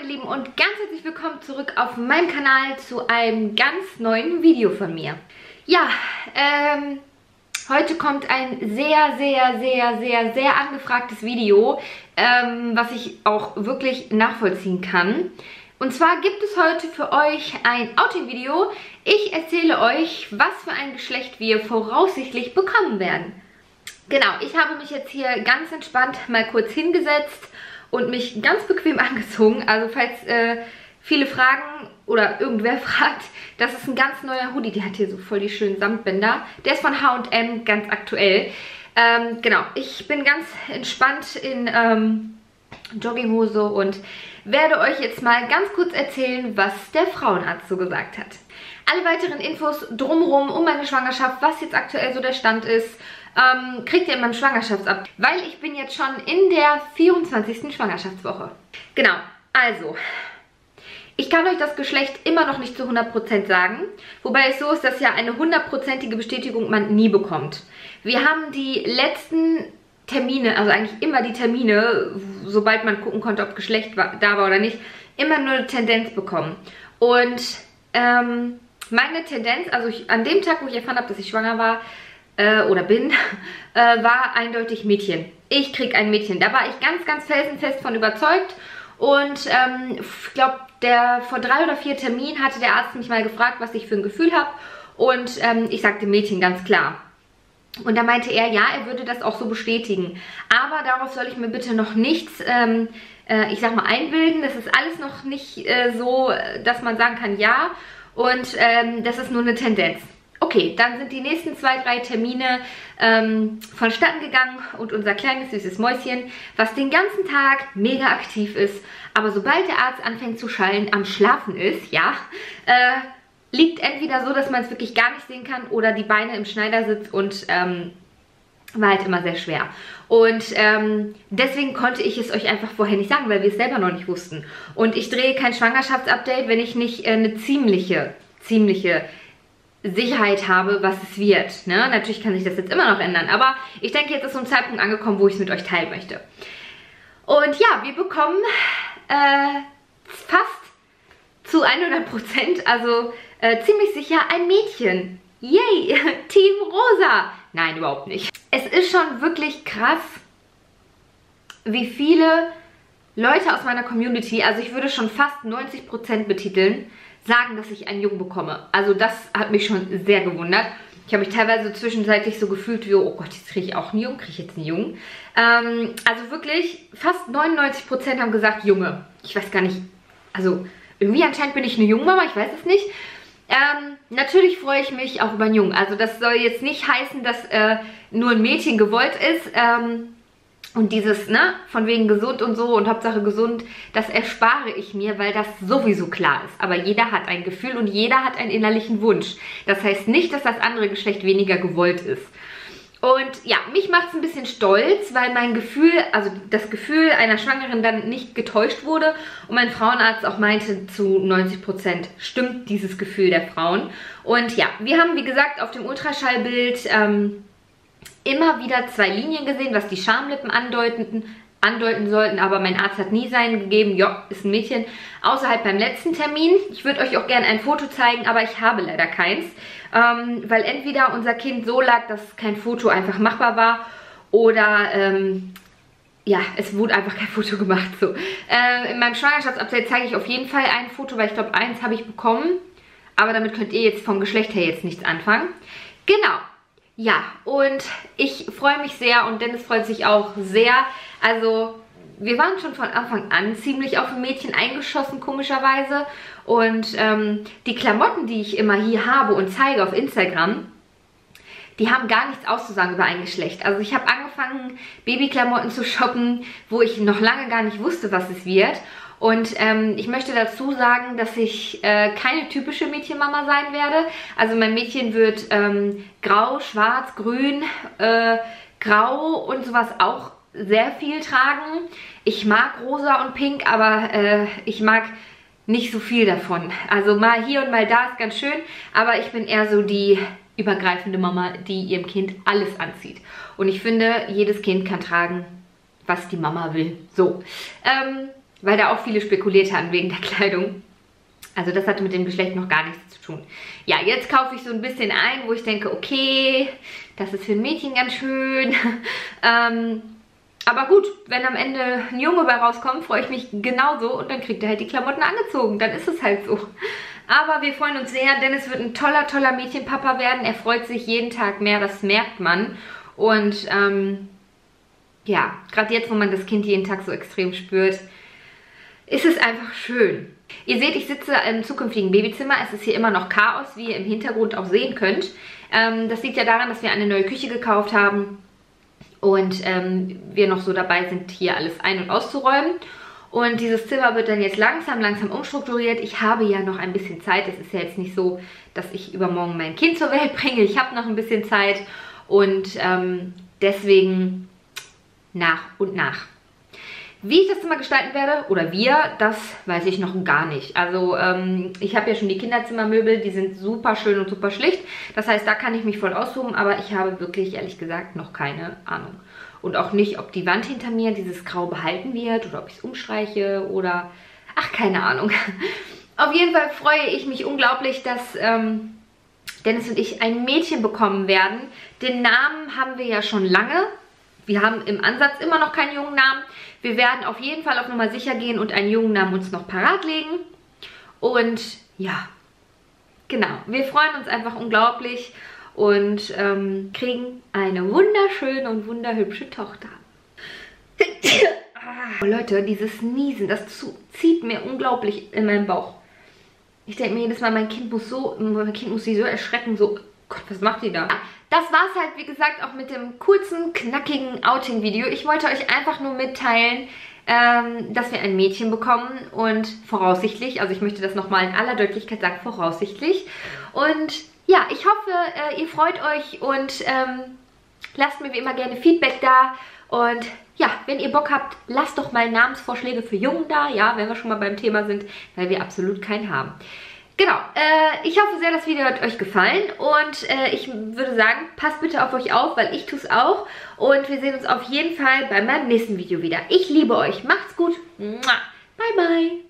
meine Lieben, und ganz herzlich willkommen zurück auf meinem Kanal zu einem ganz neuen Video von mir. Ja, heute kommt ein sehr angefragtes Video, was ich auch wirklich nachvollziehen kann. Und zwar gibt es heute für euch ein Outing-Video. Ich erzähle euch, was für ein Geschlecht wir voraussichtlich bekommen werden. Genau, ich habe mich jetzt hier ganz entspannt mal kurz hingesetzt und mich ganz bequem angezogen. Also falls viele fragen oder irgendwer fragt, das ist ein ganz neuer Hoodie. Der hat hier so voll die schönen Samtbänder. Der ist von H&M, ganz aktuell. Genau, ich bin ganz entspannt in Jogginghose und werde euch jetzt mal ganz kurz erzählen, was der Frauenarzt so gesagt hat. Alle weiteren Infos drumherum um meine Schwangerschaft, was jetzt aktuell so der Stand ist, kriegt ihr in meinem Schwangerschaftsupdate, weil ich bin jetzt schon in der 24. Schwangerschaftswoche. Genau, also, ich kann euch das Geschlecht immer noch nicht zu 100% sagen, wobei es so ist, dass ja eine 100%ige Bestätigung man nie bekommt. Wir haben die letzten Termine, also eigentlich immer die Termine, sobald man gucken konnte, ob Geschlecht da war oder nicht, immer nur eine Tendenz bekommen. Und meine Tendenz, also an dem Tag, wo ich erfahren habe, dass ich schwanger war, oder bin, war eindeutig Mädchen. Ich krieg ein Mädchen. Da war ich ganz felsenfest von überzeugt. Und ich glaube, vor 3 oder 4 Terminen hatte der Arzt mich mal gefragt, was ich für ein Gefühl habe. Und ich sagte Mädchen, ganz klar. Und da meinte er, ja, er würde das auch so bestätigen. Aber darauf soll ich mir bitte noch nichts, ich sag mal, einbilden. Das ist alles noch nicht so, dass man sagen kann, ja. Und das ist nur eine Tendenz. Okay, dann sind die nächsten 2, 3 Termine vonstatten gegangen und unser kleines süßes Mäuschen, was den ganzen Tag mega aktiv ist, aber sobald der Arzt anfängt zu schallen, am Schlafen ist, ja, liegt entweder so, dass man es wirklich gar nicht sehen kann oder die Beine im Schneidersitz und war halt immer sehr schwer. Und deswegen konnte ich es euch einfach vorher nicht sagen, weil wir es selber noch nicht wussten. Und ich drehe kein Schwangerschaftsupdate, wenn ich nicht eine ziemliche Sicherheit habe, was es wird. Ne? Natürlich kann sich das jetzt immer noch ändern, aber ich denke, jetzt ist so ein Zeitpunkt angekommen, wo ich es mit euch teilen möchte. Und ja, wir bekommen fast zu 100%, also ziemlich sicher ein Mädchen. Yay, Team Rosa. Nein, überhaupt nicht. Es ist schon wirklich krass, wie viele Leute aus meiner Community, also ich würde schon fast 90% betiteln, sagen, dass ich einen Jungen bekomme. Also das hat mich schon sehr gewundert. Ich habe mich teilweise zwischenzeitlich so gefühlt wie, oh Gott, jetzt kriege ich auch einen Jungen, kriege ich jetzt einen Jungen. Also wirklich, fast 99% haben gesagt, Junge. Ich weiß gar nicht, also irgendwie anscheinend bin ich eine Jungmama, ich weiß es nicht. Natürlich freue ich mich auch über einen Jungen. Also das soll jetzt nicht heißen, dass nur ein Mädchen gewollt ist. Und dieses, ne, von wegen gesund und so und Hauptsache gesund, das erspare ich mir, weil das sowieso klar ist. Aber jeder hat ein Gefühl und jeder hat einen innerlichen Wunsch. Das heißt nicht, dass das andere Geschlecht weniger gewollt ist. Und ja, mich macht es ein bisschen stolz, weil mein Gefühl, also das Gefühl einer Schwangeren dann nicht getäuscht wurde. Und mein Frauenarzt auch meinte, zu 90% stimmt dieses Gefühl der Frauen. Und ja, wir haben, wie gesagt, auf dem Ultraschallbild immer wieder 2 Linien gesehen, was die Schamlippen andeuten sollten, aber mein Arzt hat nie seinen gegeben, ja, ist ein Mädchen, außer halt beim letzten Termin. Ich würde euch auch gerne ein Foto zeigen, aber ich habe leider keins, weil entweder unser Kind so lag, dass kein Foto einfach machbar war oder ja, es wurde einfach kein Foto gemacht. So. In meinem Schwangerschaftsupdate zeige ich auf jeden Fall ein Foto, weil ich glaube, eins habe ich bekommen, aber damit könnt ihr jetzt vom Geschlecht her jetzt nichts anfangen. Genau. Ja, und ich freue mich sehr und Dennis freut sich auch sehr. Also, wir waren schon von Anfang an ziemlich auf ein Mädchen eingeschossen, komischerweise. Und die Klamotten, die ich immer hier habe und zeige auf Instagram, die haben gar nichts auszusagen über ein Geschlecht. Also ich habe angefangen, Babyklamotten zu shoppen, wo ich noch lange gar nicht wusste, was es wird. Und ich möchte dazu sagen, dass ich keine typische Mädchenmama sein werde. Also mein Mädchen wird grau, schwarz, grün, grau und sowas auch sehr viel tragen. Ich mag rosa und pink, aber ich mag nicht so viel davon. Also mal hier und mal da ist ganz schön, aber ich bin eher so die übergreifende Mama, die ihrem Kind alles anzieht. Und ich finde, jedes Kind kann tragen, was die Mama will. So, weil da auch viele spekuliert haben wegen der Kleidung. Also das hatte mit dem Geschlecht noch gar nichts zu tun. Ja, jetzt kaufe ich so ein bisschen ein, wo ich denke, okay, das ist für ein Mädchen ganz schön. Aber gut, wenn am Ende ein Junge bei rauskommt, freue ich mich genauso und dann kriegt er halt die Klamotten angezogen. Dann ist es halt so. Aber wir freuen uns sehr, Dennis wird ein toller, toller Mädchenpapa werden. Er freut sich jeden Tag mehr, das merkt man. Und ja, gerade jetzt, wo man das Kind jeden Tag so extrem spürt, ist es einfach schön. Ihr seht, ich sitze im zukünftigen Babyzimmer. Es ist hier immer noch Chaos, wie ihr im Hintergrund auch sehen könnt. Das liegt ja daran, dass wir eine neue Küche gekauft haben und wir noch so dabei sind, hier alles ein- und auszuräumen. Und dieses Zimmer wird dann jetzt langsam umstrukturiert. Ich habe ja noch ein bisschen Zeit. Es ist ja jetzt nicht so, dass ich übermorgen mein Kind zur Welt bringe. Ich habe noch ein bisschen Zeit und deswegen nach und nach. Wie ich das Zimmer gestalten werde, oder wir, das weiß ich noch gar nicht. Also ich habe ja schon die Kinderzimmermöbel, die sind super schön und super schlicht. Das heißt, da kann ich mich voll austoben, aber ich habe wirklich, ehrlich gesagt, noch keine Ahnung. Und auch nicht, ob die Wand hinter mir dieses Grau behalten wird oder ob ich es umstreiche oder... Ach, keine Ahnung. Auf jeden Fall freue ich mich unglaublich, dass Dennis und ich ein Mädchen bekommen werden. Den Namen haben wir ja schon lange. Wir haben im Ansatz immer noch keinen jungen Namen. Wir werden auf jeden Fall auf Nummer sicher gehen und einen jungen Namen uns noch parat legen. Und ja, genau. Wir freuen uns einfach unglaublich und kriegen eine wunderschöne und wunderhübsche Tochter. Oh, Leute, dieses Niesen, das zieht mir unglaublich in meinen Bauch. Ich denke mir jedes Mal, mein Kind muss sich so erschrecken, so, Gott, was macht die da? Das war es halt, wie gesagt, auch mit dem kurzen, knackigen Outing-Video. Ich wollte euch einfach nur mitteilen, dass wir ein Mädchen bekommen und voraussichtlich, also ich möchte das nochmal in aller Deutlichkeit sagen, voraussichtlich. Und ja, ich hoffe, ihr freut euch und lasst mir wie immer gerne Feedback da. Und ja, wenn ihr Bock habt, lasst doch mal Namensvorschläge für Jungen da, ja, wenn wir schon mal beim Thema sind, weil wir absolut keinen haben. Genau, ich hoffe sehr, das Video hat euch gefallen und ich würde sagen, passt bitte auf euch auf, weil ich tue es auch. Und wir sehen uns auf jeden Fall bei meinem nächsten Video wieder. Ich liebe euch, macht's gut, bye bye.